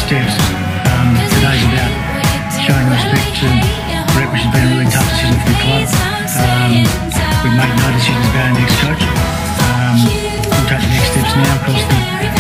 steps. Today's about showing respect to Brett, which has been a really tough decision for the club. We've made no decisions about our next coach. We'll take the next steps now across the